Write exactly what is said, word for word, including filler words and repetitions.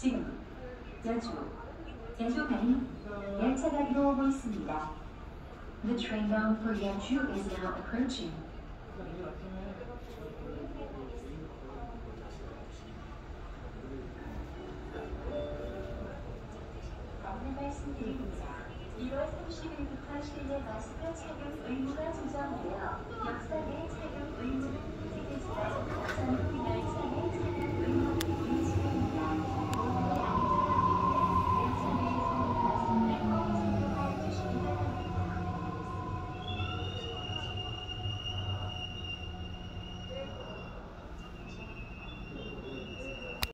지금 여주, 제주 가는 열차가 들어오고 있습니다. The train bound for Yeju is now approaching. 안내 말씀드립니다. 이월 삼십일부터 실내 마스크 착용 의무가 조정되어 역사 내 착용 의무는 티켓 가족 선풍기를